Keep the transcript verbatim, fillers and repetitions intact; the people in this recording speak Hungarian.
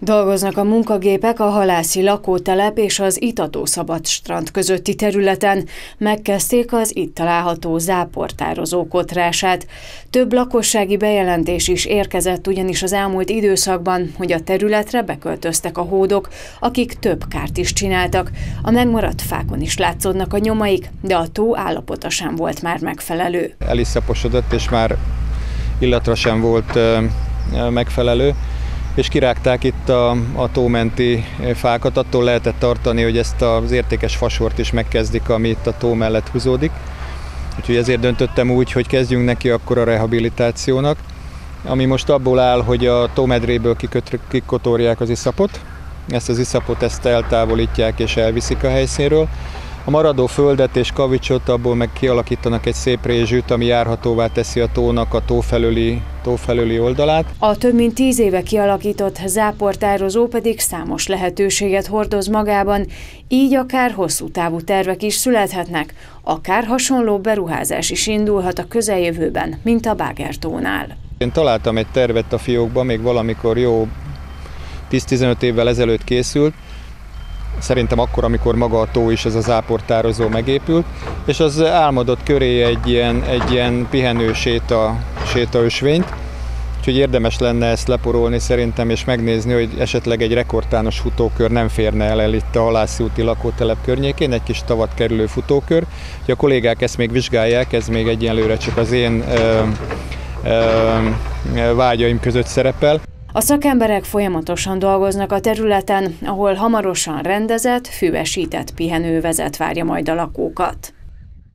Dolgoznak a munkagépek a Halászi lakótelep és az Itató-Szabad strand közötti területen. Megkezdték az itt található záportározó kotrását. Több lakossági bejelentés is érkezett ugyanis az elmúlt időszakban, hogy a területre beköltöztek a hódok, akik több kárt is csináltak. A megmaradt fákon is látszódnak a nyomaik, de a tó állapota sem volt már megfelelő. El is szaposodott, és már illatra sem volt megfelelő, és kirágták itt a, a tómenti fákat. Attól lehetett tartani, hogy ezt az értékes fasort is megkezdik, ami itt a tó mellett húzódik. Úgyhogy ezért döntöttem úgy, hogy kezdjünk neki akkor a rehabilitációnak, ami most abból áll, hogy a tómedréből kikotorják az iszapot. Ezt az iszapot ezt eltávolítják és elviszik a helyszínről. A maradó földet és kavicsot abból meg kialakítanak egy szép rézsűt, ami járhatóvá teszi a tónak a tó felőli, tó felőli oldalát. A több mint tíz éve kialakított záportározó pedig számos lehetőséget hordoz magában, így akár hosszú távú tervek is születhetnek, akár hasonló beruházás is indulhat a közeljövőben, mint a Bágertónál. Én találtam egy tervet a fiókban, még valamikor jó tíz-tizenöt évvel ezelőtt készült, szerintem akkor, amikor maga a tó is, ez a záportározó megépült, és az álmodott köré egy ilyen, egy ilyen pihenő séta, sétaösvényt, úgyhogy érdemes lenne ezt leporolni szerintem, és megnézni, hogy esetleg egy rekordtános futókör nem férne el, el itt a Halászi úti lakótelep környékén, egy kis tavat kerülő futókör. Úgyhogy a kollégák ezt még vizsgálják, ez még egyenlőre csak az én ö, ö, vágyaim között szerepel. A szakemberek folyamatosan dolgoznak a területen, ahol hamarosan rendezett, füvesített pihenővezet várja majd a lakókat.